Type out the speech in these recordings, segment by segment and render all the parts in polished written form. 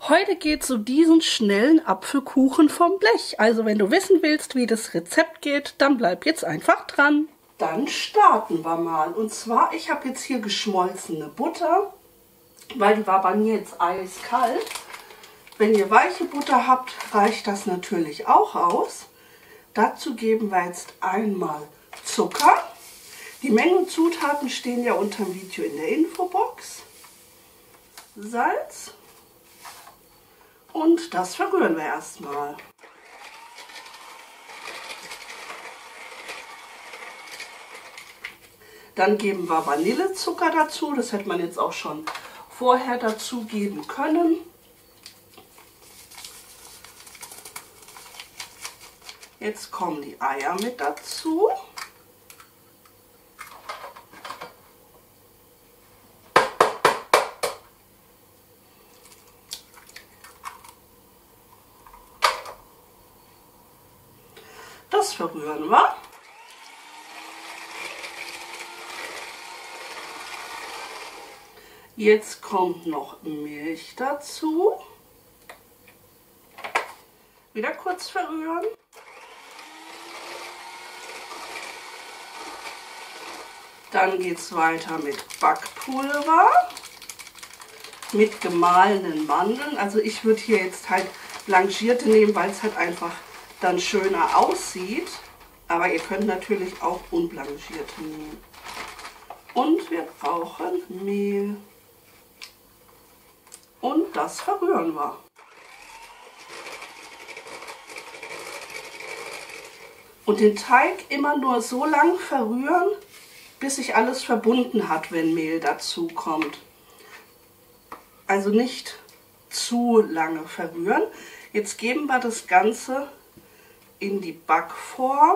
Heute geht es um diesen schnellen Apfelkuchen vom Blech. Also wenn du wissen willst, wie das Rezept geht, dann bleib jetzt einfach dran. Dann starten wir mal. Und zwar, ich habe jetzt hier geschmolzene Butter, weil die war bei mir jetzt eiskalt. Wenn ihr weiche Butter habt, reicht das natürlich auch aus. Dazu geben wir jetzt einmal Zucker. Die Mengen und Zutaten stehen ja unter dem Video in der Infobox. Salz. Und das verrühren wir erstmal. Dann geben wir Vanillezucker dazu. Das hätte man jetzt auch schon vorher dazu geben können. Jetzt kommen die Eier mit dazu. Das verrühren wir. Jetzt kommt noch Milch dazu. Wieder kurz verrühren. Dann geht es weiter mit Backpulver, mit gemahlenen Mandeln. Also ich würde hier jetzt halt blanchierte nehmen, weil es halt einfach dann schöner aussieht. Aber ihr könnt natürlich auch unblanchierte nehmen. Und wir brauchen Mehl. Und das verrühren wir. Und den Teig immer nur so lang verrühren, bis sich alles verbunden hat, wenn Mehl dazu kommt. Also nicht zu lange verrühren. Jetzt geben wir das Ganze in die Backform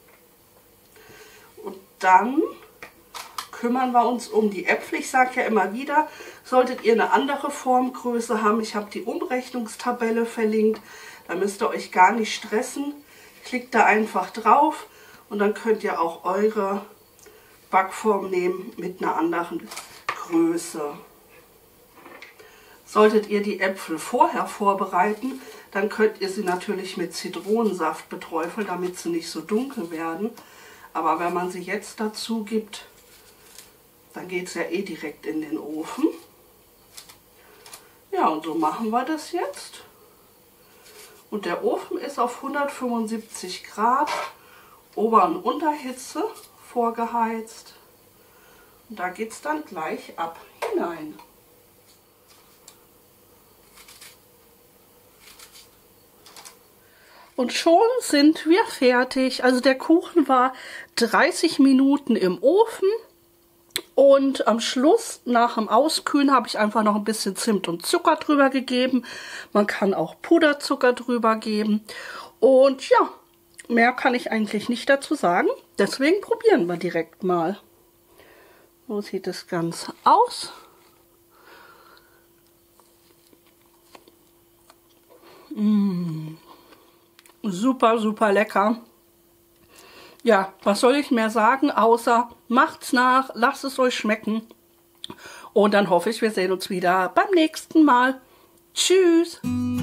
und dann kümmern wir uns um die Äpfel. Ich sage ja immer wieder, solltet ihr eine andere Formgröße haben, ich habe die Umrechnungstabelle verlinkt, da müsst ihr euch gar nicht stressen. Klickt da einfach drauf und dann könnt ihr auch eure Backform nehmen mit einer anderen Größe. Solltet ihr die Äpfel vorher vorbereiten, dann könnt ihr sie natürlich mit Zitronensaft beträufeln, damit sie nicht so dunkel werden. Aber wenn man sie jetzt dazu gibt, dann geht es ja eh direkt in den Ofen. Ja, und so machen wir das jetzt. Und der Ofen ist auf 175 Grad Ober- und Unterhitze vorgeheizt. Und da geht es dann gleich ab hinein. Und schon sind wir fertig. Also der Kuchen war 30 Minuten im Ofen. Und am Schluss, nach dem Auskühlen, habe ich einfach noch ein bisschen Zimt und Zucker drüber gegeben. Man kann auch Puderzucker drüber geben. Und ja, mehr kann ich eigentlich nicht dazu sagen. Deswegen probieren wir direkt mal. So sieht das Ganze aus. Super, super lecker. Ja, was soll ich mehr sagen, außer macht's nach, lasst es euch schmecken. Und dann hoffe ich, wir sehen uns wieder beim nächsten Mal. Tschüss!